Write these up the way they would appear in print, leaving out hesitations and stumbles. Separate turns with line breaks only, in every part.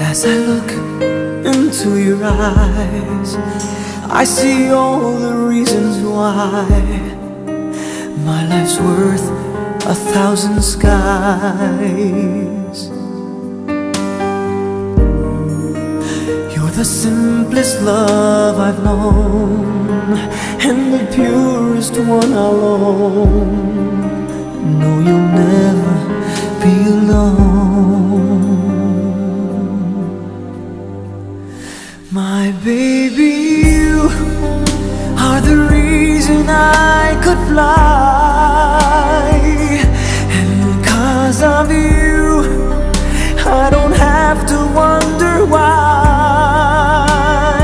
As I look into your eyes, I see all the reasons why my life's worth 1,000 skies. You're the simplest love I've known, and the purest one I'll own. No, you'll never be alone. My baby, you are the reason I could fly, and because of you, I don't have to wonder why.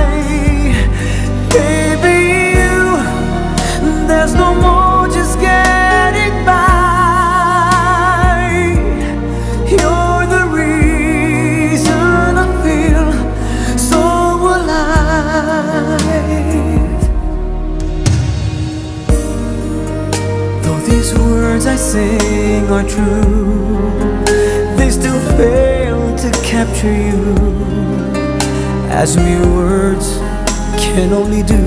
Baby, you, there's no more just getting by. You're the reason I feel so alive. Though these words I sing are true, they still fail to capture you, as mere words can only do.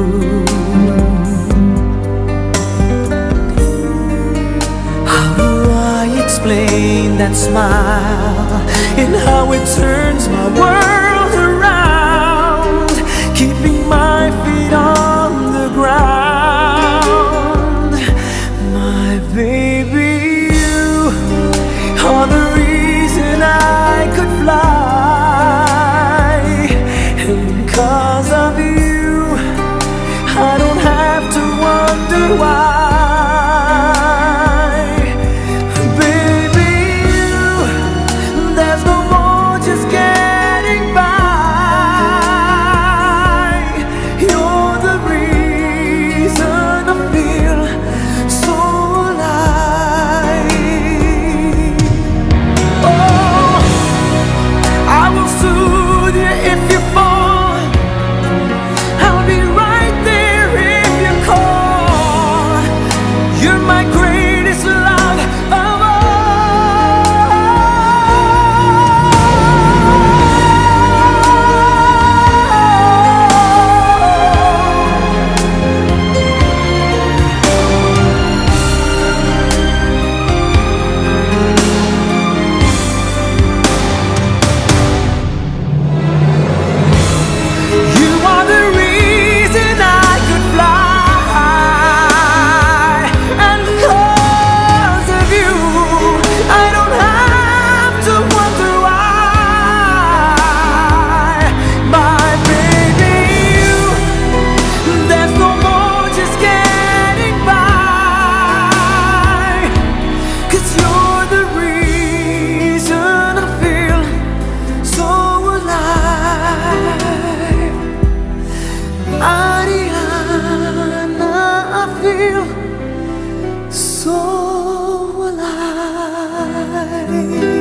How do I explain that smile and how it turns my world around, keeping my feet on the ground? My baby, you are the reason I could fly, and because of you, I don't have to wonder why. Baby, you, there's no more just getting by. You're the reason I feel so alive. Oh, I will soothe you if you fall. I'll be right there if you call. You're my greatest love of all. You are the reason I could fly, and because of you, I don't have to wonder why. My baby, you, there's no more just getting by, 'cause you're the reason I feel so alive. Ariana, I feel so alive.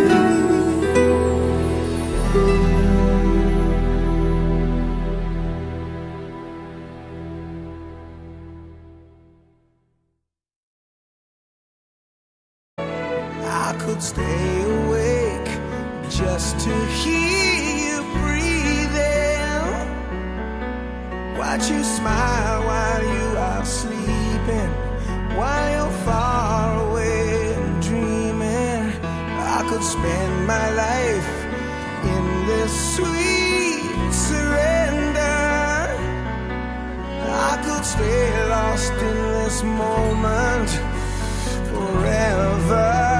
I could stay awake just to hear you breathing, watch you smile while you are sleeping, while you're far away and dreaming. I could spend my life in this sweet surrender. I could stay lost in this moment forever.